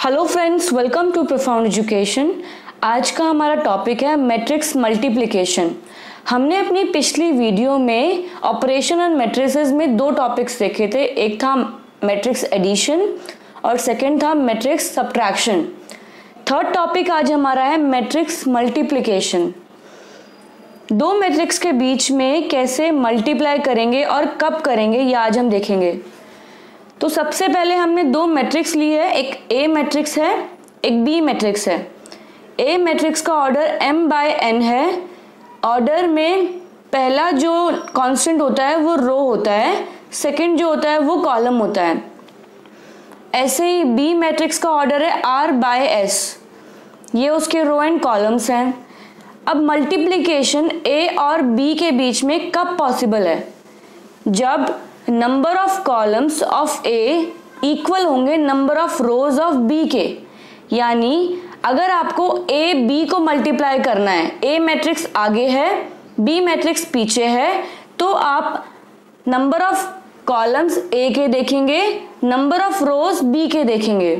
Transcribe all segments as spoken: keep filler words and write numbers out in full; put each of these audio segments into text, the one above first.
Hello friends, welcome to profound education. आज का हमारा टॉपिक है मैट्रिक्स मल्टीप्लिकेशन। हमने अपनी पिछली वीडियो में ऑपरेशन और मैट्रिसेस में दो टॉपिक्स देखे थे। एक था मैट्रिक्स एडिशन और सेकंड था मैट्रिक्स सब्ट्रैक्शन। थर्ड टॉपिक आज हमारा है मैट्रिक्स मल्टीप्लिकेशन। दो मैट्रिक्स के बीच में कैसे मल्टीप्लाई करेंगे और कब करेंगे ये आज हम देखेंगे। तो सबसे पहले हमने दो मैट्रिक्स ली है, एक ए मैट्रिक्स है, एक बी मैट्रिक्स है। ए मैट्रिक्स का ऑर्डर m बाय n है। ऑर्डर में पहला जो कांस्टेंट होता है वो रो होता है, सेकंड जो होता है वो कॉलम होता है। ऐसे ही बी मैट्रिक्स का ऑर्डर है r बाय s, ये उसके रो एंड कॉलम्स हैं। अब मल्टीप्लिकेशन a और b के बीच में कब पॉसिबल है? जब number of columns of A equal होंगे number of rows of B के। यानी अगर आपको ए बी को मल्टीप्लाई करना है, ए मैट्रिक्स आगे है, बी मैट्रिक्स पीछे है, तो आप नंबर ऑफ कॉलम्स ए के देखेंगे, नंबर ऑफ रोज बी के देखेंगे।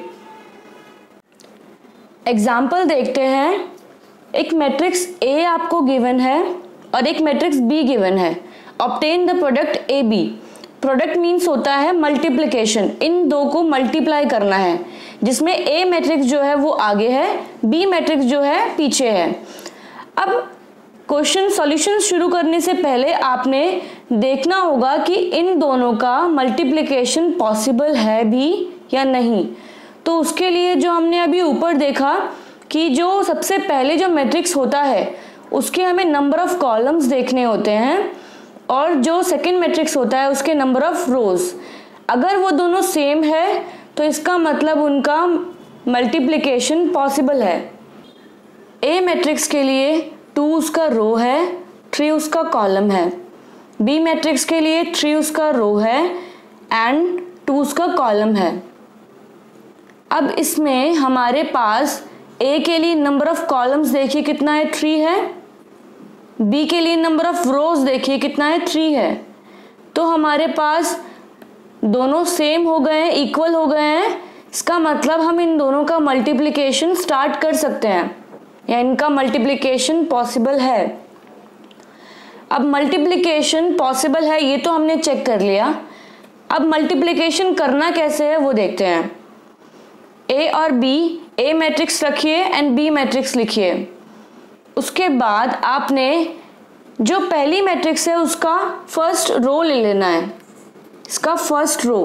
एग्जाम्पल देखते हैं। एक मैट्रिक्स ए आपको गिवन है और एक मैट्रिक्स बी गिवन है। Obtain the product A B. Product means होता है मल्टीप्लिकेशन, इन दो को मल्टीप्लाई करना है, जिसमें ए मैट्रिक्स जो है वो आगे है, बी मैट्रिक्स जो है पीछे है। अब क्वेश्चन सॉल्यूशन शुरू करने से पहले आपने देखना होगा कि इन दोनों का मल्टीप्लिकेशन पॉसिबल है भी या नहीं। तो उसके लिए जो हमने अभी ऊपर देखा कि जो सबसे पहले जो मैट्रिक्स होता है उसके हमें नंबर ऑफ कॉलम्स देखने होते हैं और जो सेकंड मैट्रिक्स होता है उसके नंबर ऑफ रोज। अगर वो दोनों सेम है तो इसका मतलब उनका मल्टीप्लिकेशन पॉसिबल है। ए मैट्रिक्स के लिए टू उसका रो है, थ्री उसका कॉलम है। बी मैट्रिक्स के लिए थ्री उसका रो है एंड टू उसका कॉलम है। अब इसमें हमारे पास ए के लिए नंबर ऑफ कॉलम्स देखिए कितना है, थ्री है। बी के लिए नंबर ऑफ रोज देखिए कितना है, थ्री है। तो हमारे पास दोनों सेम हो गए हैं, इक्वल हो गए हैं। इसका मतलब हम इन दोनों का मल्टीप्लिकेशन स्टार्ट कर सकते हैं या इनका मल्टीप्लिकेशन पॉसिबल है। अब मल्टीप्लिकेशन पॉसिबल है ये तो हमने चेक कर लिया। अब मल्टीप्लिकेशन करना कैसे है वो देखते हैं। ए और बी, ए मैट्रिक्स रखिए एंड बी मैट्रिक्स लिखिए। उसके बाद आपने जो पहली मैट्रिक्स है उसका फर्स्ट रो ले लेना है, इसका फर्स्ट रो,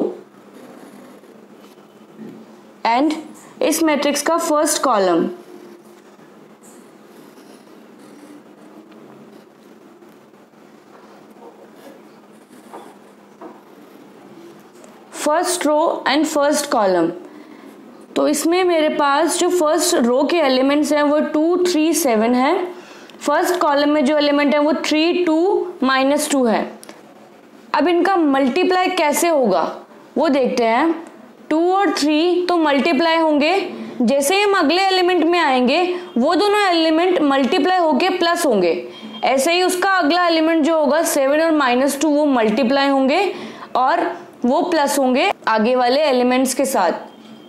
एंड इस मैट्रिक्स का first column. First row and first column. तो इसमें मेरे पास जो फर्स्ट रो के एलिमेंट्स हैं वो टू थ्री सेवन है। फर्स्ट कॉलम में जो एलिमेंट है वो थ्री टू माइनस टू है। अब इनका मल्टीप्लाई कैसे होगा वो देखते हैं। टू और थ्री तो मल्टीप्लाई होंगे, जैसे ही हम अगले एलिमेंट में आएंगे वो दोनों एलिमेंट मल्टीप्लाई होके प्लस होंगे। ऐसे ही उसका अगला एलिमेंट जो होगा सेवन और माइनस टू वो मल्टीप्लाई होंगे और वो प्लस होंगे आगे वाले एलिमेंट्स के साथ।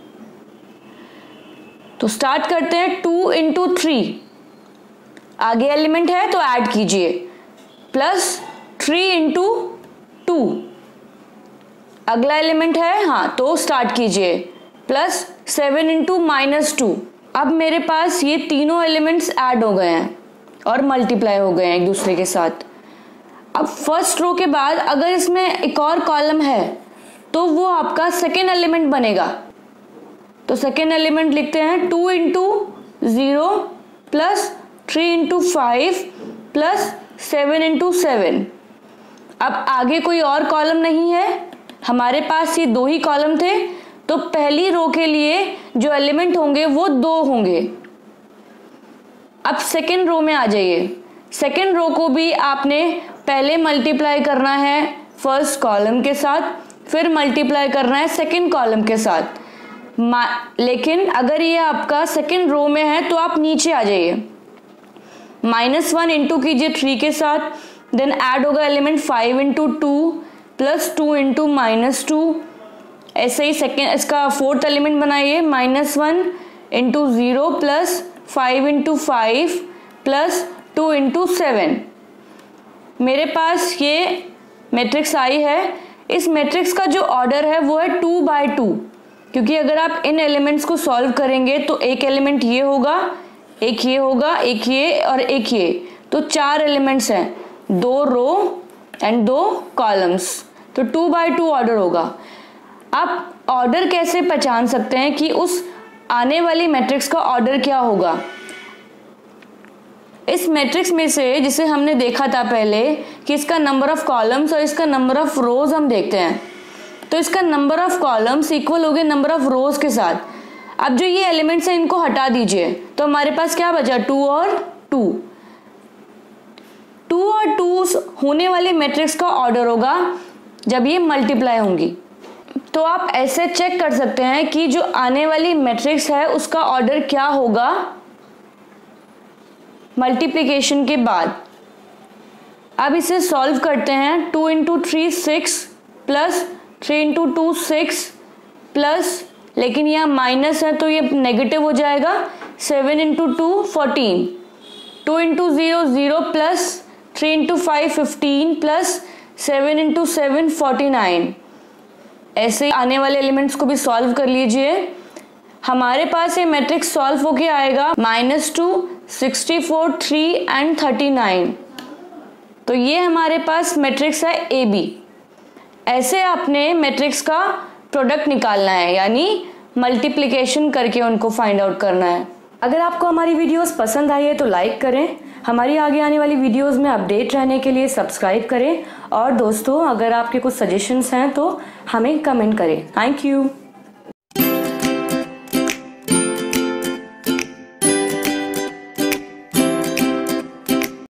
तो स्टार्ट करते हैं। टू इंटू थ्री, आगे एलिमेंट है तो ऐड कीजिए, प्लस थ्री इंटू टू, अगला एलिमेंट है हाँ तो स्टार्ट कीजिए, plus seven into minus two. अब मेरे पास ये तीनों एलिमेंट्स ऐड हो गए हैं और मल्टीप्लाई हो गए हैं एक दूसरे के साथ। अब फर्स्ट रो के बाद अगर इसमें एक और कॉलम है तो वो आपका सेकेंड एलिमेंट बनेगा। तो सेकेंड एलिमेंट लिखते हैं two into zero plus three into five plus seven into seven. अब आगे कोई और कॉलम नहीं है, हमारे पास ये दो ही कॉलम थे, तो पहली रो के लिए जो एलिमेंट होंगे वो दो होंगे। अब सेकेंड रो में आ जाइए। सेकेंड रो को भी आपने पहले मल्टीप्लाई करना है फर्स्ट कॉलम के साथ, फिर मल्टीप्लाई करना है सेकेंड कॉलम के साथ। लेकिन अगर ये आपका सेकेंड रो में है तो आप नीचे आ जाइए, माइनस वन इंटू कीजिए थ्री के साथ, देन ऐड होगा element five into two plus two into minus two ऐसे ही सेकेंड इसका फोर्थ एलिमेंट बनाइए, minus one into zero plus five into five plus two into seven. मेरे पास ये मैट्रिक्स आई है। इस मैट्रिक्स का जो ऑर्डर है वो है टू बाय टू, क्योंकि अगर आप इन एलिमेंट्स को सॉल्व करेंगे तो एक एलिमेंट ये होगा, एक ये होगा, एक ये और एक ये, तो चार एलिमेंट्स हैं, दो रो एंड दो कॉलम्स, तो टू बाय टू ऑर्डर होगा। आप ऑर्डर कैसे पहचान सकते हैं कि उस आने वाली मैट्रिक्स का ऑर्डर क्या होगा? इस मैट्रिक्स में से जिसे हमने देखा था पहले कि इसका नंबर ऑफ कॉलम्स और इसका नंबर ऑफ रोज हम देखते हैं, तो इसका नंबर ऑफ कॉलम्स इक्वल हो गए नंबर ऑफ रोज के साथ। अब जो ये एलिमेंट्स हैं इनको हटा दीजिए, तो हमारे पास क्या बचा? टू और टू। टू और टू होने वाले मैट्रिक्स का ऑर्डर होगा जब ये मल्टीप्लाई होंगी। तो आप ऐसे चेक कर सकते हैं कि जो आने वाली मैट्रिक्स है उसका ऑर्डर क्या होगा मल्टीप्लिकेशन के बाद। अब इसे सॉल्व करते हैं। Two into three six plus three into two six plus, लेकिन यहाँ माइनस है तो ये नेगेटिव हो जाएगा, seven into two fourteen. Two into zero zero plus three into five fifteen plus seven into seven forty nine. ऐसे आने वाले एलिमेंट्स को भी सॉल्व कर लीजिए। हमारे पास ये मैट्रिक्स सॉल्व होके आएगा minus two, sixty four, three and thirty nine. तो ये हमारे पास मैट्रिक्स है ए बी। ऐसे आपने मैट्रिक्स का प्रोडक्ट निकालना है, यानी मल्टीप्लिकेशन करके उनको फाइंड आउट करना है। अगर आपको हमारी वीडियोस पसंद आई है तो लाइक करें, हमारी आगे आने वाली वीडियोस में अपडेट रहने के लिए सब्सक्राइब करें, और दोस्तों अगर आपके कुछ सजेशंस हैं तो हमें कमेंट करें। Thank you.